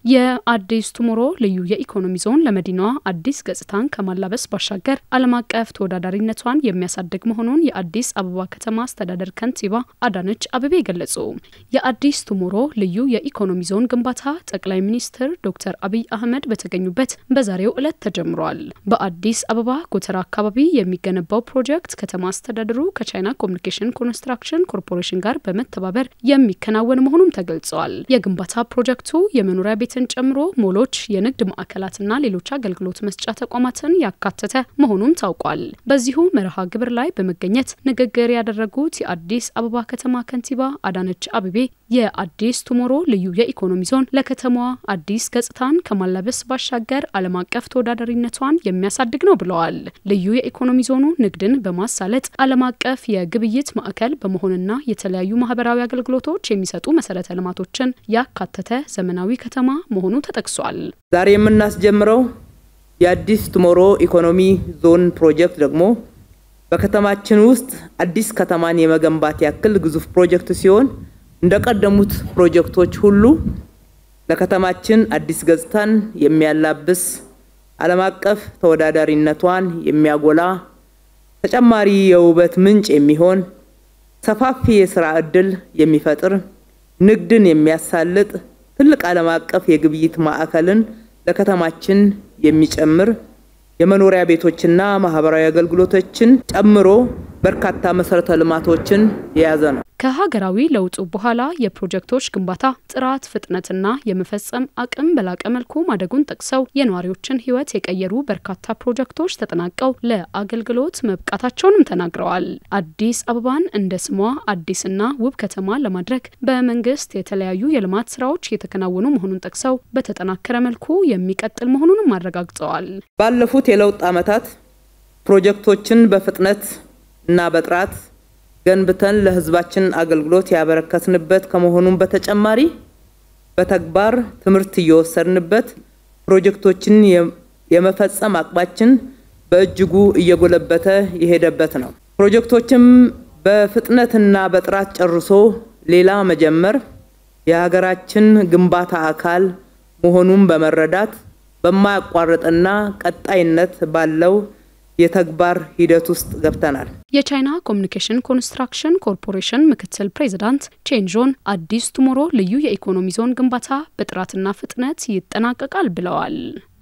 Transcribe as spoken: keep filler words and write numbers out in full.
የአዲስ ቱሞሮ ልዩ የኢኮኖሚ ዞን ለመዲናዋ አዲስ ገጽታን ከማላበስ ባሻገር ዓለም አቀፍ ተወዳዳሪነቷን የሚያሳድግ መሆኑን የአዲስ አበባ ከተማ አስተዳደር ከንቲባ አዳነች አቤቤ ገለጹ። የአዲስ ቱሞሮ ልዩ የኢኮኖሚ ዞን ግንባታ ጠቅላይ ሚኒስትር ዶክተር አብይ አህመድ በተገኙበት በዛሬው ዕለት ተጀምሯል። በአዲስ አበባ ጎተራ አካባቢ የሚገነባው ፕሮጀክት ከተማ አስተዳደሩ ከቻይና ኮሙኒኬሽን ኮንስትራክሽን ኮርፖሬሽን ጋር በመተባበር የሚከናወን መሆኑን ተገልጿል። የግንባታ ፕሮጀክቱ የመኖሪያ ቤት ጨምሮ ሞሎች የንግድ ማዕከላትና ሌሎች አገልግሎት መስጫ ተቋማትን ያካተተ መሆኑን ታውቋል። በዚሁ መርሃ ግብር ላይ በመገኘት ንግግር ያደረጉት የአዲስ አበባ ከተማ ከንቲባ አዳነች አቤቤ የአዲስ ቱሞሮ ልዩ የኢኮኖሚ ዞን ለከተማዋ አዲስ ገጽታን ከማላበስ ባሻገር ዓለም አቀፍ ተወዳዳሪነቷን የሚያሳድግ ነው ብለዋል። ልዩ የኢኮኖሚ ዞኑ ንግድን በማሳለጥ ዓለም አቀፍ የግብይት ማዕከል በመሆንና የተለያዩ ማህበራዊ አገልግሎቶች የሚሰጡ መሰረተ ልማቶችን ያካተተ ዘመናዊ ከተማ መሆኑ ተጠቅሷል። ዛሬ የምናስጀምረው የአዲስ ቱሞሮ ኢኮኖሚ ዞን ፕሮጀክት ደግሞ በከተማችን ውስጥ አዲስ ከተማን የመገንባት ያክል ግዙፍ ፕሮጀክት ሲሆን እንደቀደሙት ፕሮጀክቶች ሁሉ ለከተማችን አዲስ ገጽታን የሚያላብስ ዓለም አቀፍ ተወዳዳሪነቷን የሚያጎላ ተጨማሪ የውበት ምንጭ የሚሆን ሰፋፊ የሥራ ዕድል የሚፈጥር ንግድን የሚያሳልጥ ትልቅ ዓለም አቀፍ የግብይት ማዕከልን ለከተማችን የሚጨምር የመኖሪያ ቤቶችና ማህበራዊ አገልግሎቶችን ጨምሮ በርካታ መሰረተ ልማቶችን የያዘ ነው። ከሀገራዊ ለውጡ በኋላ የፕሮጀክቶች ግንባታ ጥራት ፍጥነትና የመፈጸም አቅም በላቀ መልኩ ማደጉን ጠቅሰው የነዋሪዎችን ህይወት የቀየሩ በርካታ ፕሮጀክቶች ተጠናቀው ለአገልግሎት መብቃታቸውንም ተናግረዋል። አዲስ አበባን እንደ ስሟ አዲስና ውብ ከተማ ለማድረግ በመንግስት የተለያዩ የልማት ስራዎች የተከናወኑ መሆኑን ጠቅሰው በተጠናከረ መልኩ የሚቀጥል መሆኑንም አረጋግጠዋል። ባለፉት የለውጥ ዓመታት ፕሮጀክቶችን በፍጥነት እና በጥራት ገንብተን ለህዝባችን አገልግሎት ያበረከትንበት ከመሆኑም በተጨማሪ በተግባር ትምህርት እየወሰድንበት ፕሮጀክቶችን የመፈጸም አቅማችን በእጅጉ እየጎለበተ የሄደበት ነው። ፕሮጀክቶችም በፍጥነትና በጥራት ጨርሶ ሌላ መጀመር የሀገራችን ግንባታ አካል መሆኑን በመረዳት በማያቋርጥና ቀጣይነት ባለው የተግባር ሂደት ውስጥ ገብተናል። የቻይና ኮሙኒኬሽን ኮንስትራክሽን ኮርፖሬሽን ምክትል ፕሬዝዳንት ቼንጆን አዲስ ቱሞሮ ልዩ የኢኮኖሚ ዞን ግንባታ በጥራትና ፍጥነት ይጠናቀቃል ብለዋል።